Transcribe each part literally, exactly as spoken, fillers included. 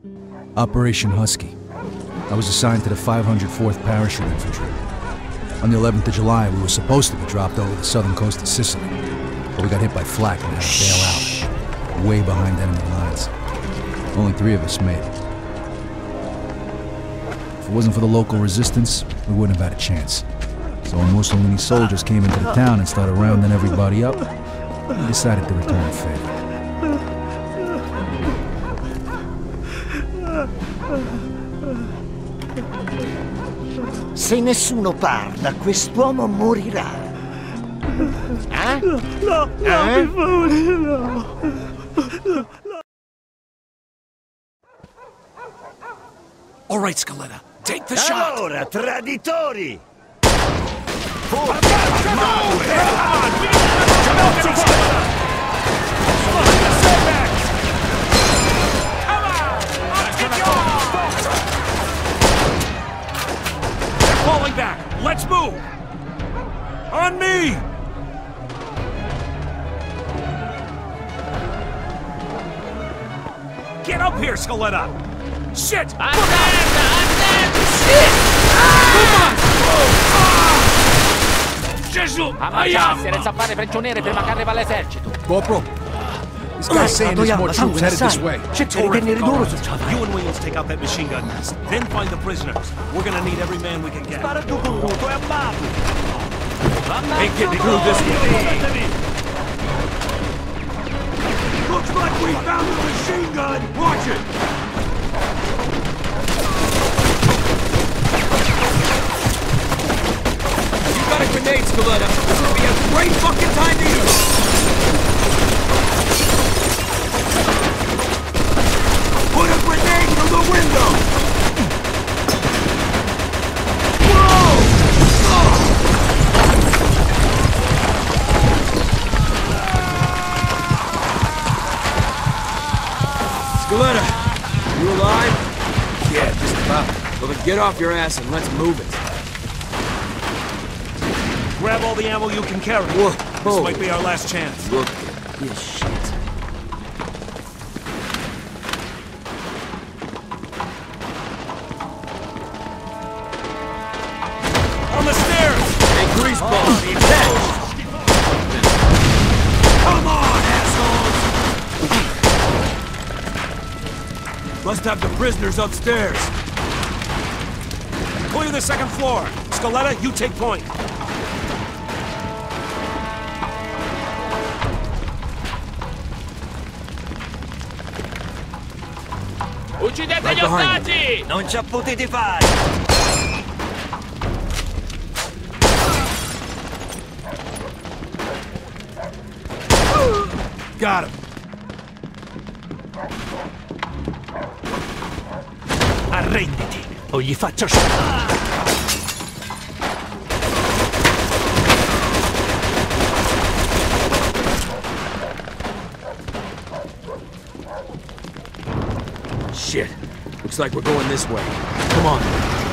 Operation Husky. I was assigned to the five hundred fourth Parachute Infantry. On the eleventh of July, we were supposed to be dropped over the southern coast of Sicily, but we got hit by flak and had to bail out, way behind enemy lines. Only three of us made it. If it wasn't for the local resistance, we wouldn't have had a chance. So when Mussolini's soldiers came into the town and started rounding everybody up, we decided to return the favor. Se nessuno parla, quest'uomo morirà. Eh? No, no, eh? per favore, no. No. All right, Scaletta, take the shot. Allora, traditori! Falling back. Let's move. On me. Get up here, Scaletta. Shit. Shit! Gesù. Ammazza, senza fare prigioniere prima che arriva l'esercito. Corporal, this guy's saying there's more troops headed this way. Tenere duro sul ciao. You and Williams take out that machine gun nest. Then find the prisoners. We're gonna need every man we can get. Spara tu con tutto e ammazzo. Ain't getting through this one. Looks like we found the machine gun! Watch it! You got a grenade, Scaletta. This would be a great fucking time to use. Put a grenade through the window! Scaletta, you alive? Yeah, just about. Well then get off your ass and let's move it. Grab all the ammo you can carry. Whoa. This might be our last chance. Look at this shit. On the stairs! Hey, greaseball! Come on, assholes! Must have the prisoners upstairs. Clear the second floor. Scaletta, you take point. Uccidete gli ostaggi! Non ci potete fare! Got him. Arrenditi, o gli faccio scivolare. Shit. Looks like we're going this way. Come on.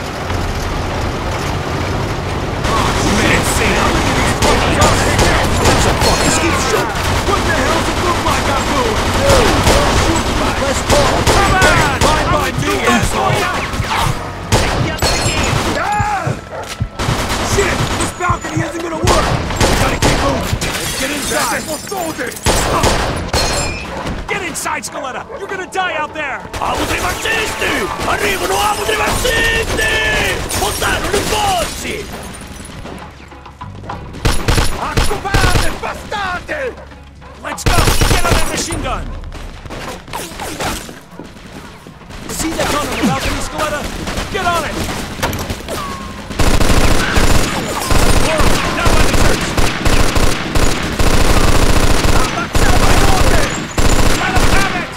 Man, see now, look at these fucking guys. That's a fucking ski shoot. What the hell's it look like I'm doing? Let's go. Come on! Bye bye, me, asshole. Shit! This balcony isn't gonna work. We gotta keep moving. Let's get inside. Get inside, Scaletta! You're gonna die out there! Amo dei fascisti! Arrivano, amo dei fascisti! Montano i pozzi! Occupate, bastardi! Let's go! Get on that machine gun! See that gun on the balcony, Scaletta? Get on it! Whoa, now by the church! Let us have it!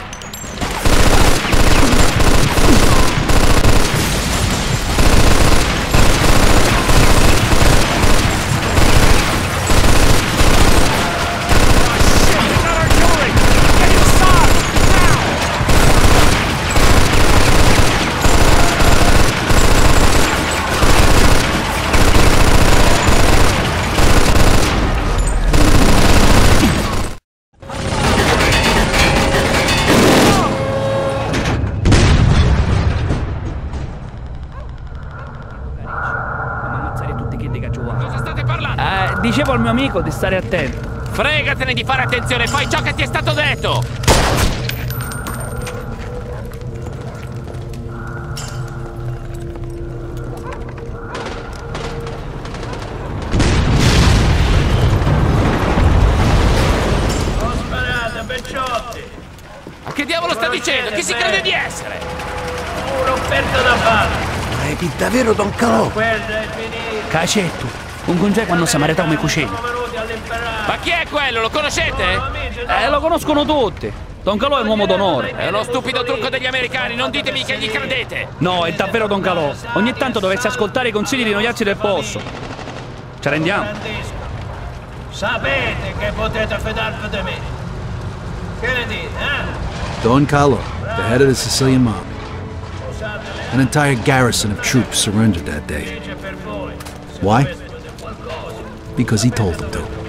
dicevo al mio amico di stare attento. Fregatene di fare attenzione, fai ciò che ti è stato detto! Non sparate, pecciotti! Ma che diavolo sta dicendo? Chi si crede di essere? Un'offerta da fare! Ma è davvero Don Calò? Quello è finito! Cacetto, un congeco quando si marita come cucina. Siamo venuti all'imperare! Ma chi è quello? Lo conoscete? Amici, no? Eh, lo conoscono tutti. Don Calò è un uomo d'onore. È uno stupido trucco degli americani, non ditemi che gli credete! No, è davvero Don Calò. Ogni tanto dovesse ascoltare i consigli di noiazzi del posto. Ci rendiamo? Garantisco. Sapete che potete fidarvi di me. Che ne dite, eh? Don Carlo, the head of the Sicilian mob. An entire garrison of troops surrendered that day. Dice per voi. Why? Questo è qualcosa. Because he told them to.